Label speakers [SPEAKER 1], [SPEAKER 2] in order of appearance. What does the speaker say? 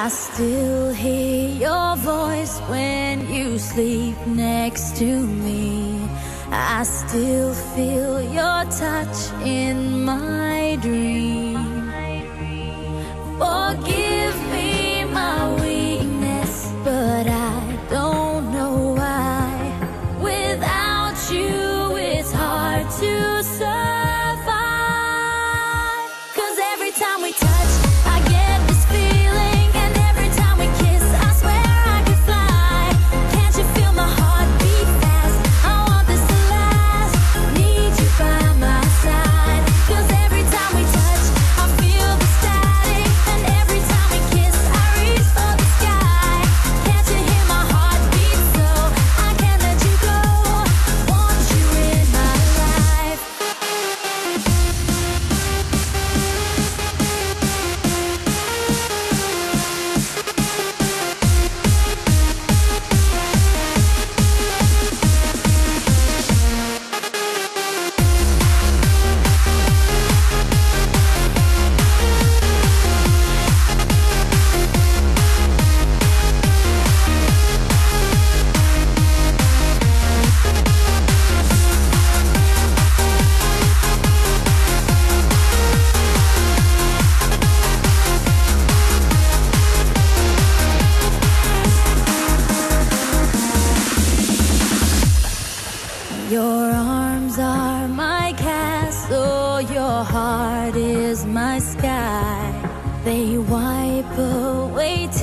[SPEAKER 1] I still hear your voice when you sleep next to me. I still feel your touch in my dream. Forgive me my weakness, but I don't know why. Without you, it's hard to survive. 'Cause every time we touch, I get this feeling, and every time we kiss, I swear I could fly. Can't you feel my heart beat fast? I want this to last. Need you by my side. 'Cause every time we touch, I feel the static, and every time we kiss, I reach for the sky. Can't you hear my heart beat? So I can't let you go. Want you in my life. Your arms are my castle, your heart is my sky. They wipe away